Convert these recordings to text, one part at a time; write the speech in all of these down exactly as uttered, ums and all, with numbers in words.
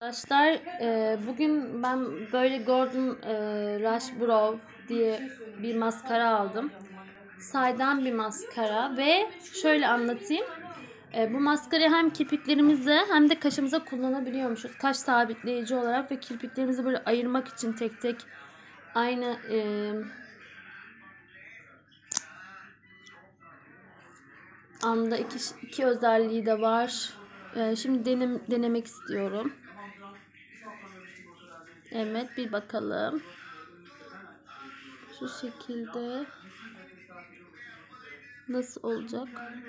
Arkadaşlar e, bugün ben böyle Gordon e, Rush Brow diye bir maskara aldım. Saydam bir maskara ve şöyle anlatayım. E, bu maskarayı hem kirpiklerimize hem de kaşımıza kullanabiliyormuşuz. Kaş sabitleyici olarak ve kirpiklerimizi böyle ayırmak için tek tek aynı e, anda iki, iki özelliği de var. E, şimdi denem, denemek istiyorum. Evet, bir bakalım. Şu şekilde nasıl olacak?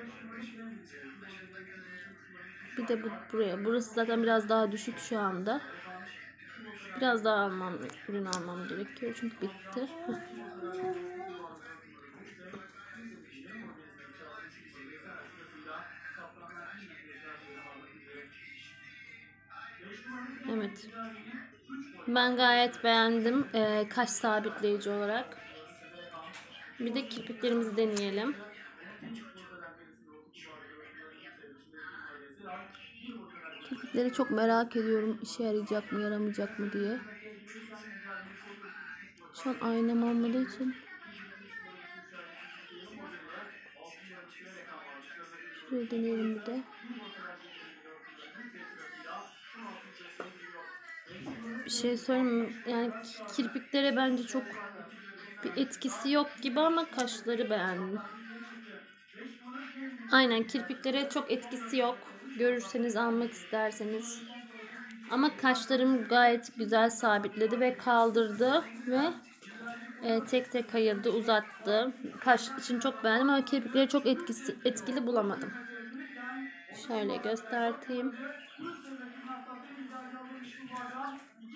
Bir de bu buraya. Burası zaten biraz daha düşük şu anda. Biraz daha almam, ürün almam gerekiyor çünkü bitti. Evet. Ben gayet beğendim. Ee, kaş sabitleyici olarak. Bir de kirpiklerimizi deneyelim. Kirpikleri çok merak ediyorum. İşe yarayacak mı, yaramayacak mı diye. Şu an aynam olmadığı için. Şurayı deneyelim bir de. Bir şey söyleyeyim mi? Yani kirpiklere bence çok bir etkisi yok gibi ama kaşları beğendim. Aynen, kirpiklere çok etkisi yok. Görürseniz almak isterseniz. Ama kaşlarım gayet güzel sabitledi ve kaldırdı ve e, tek tek ayırdı, uzattı. Kaş için çok beğendim ama kirpikleri çok etkisi, etkili bulamadım. Şöyle göstereyim.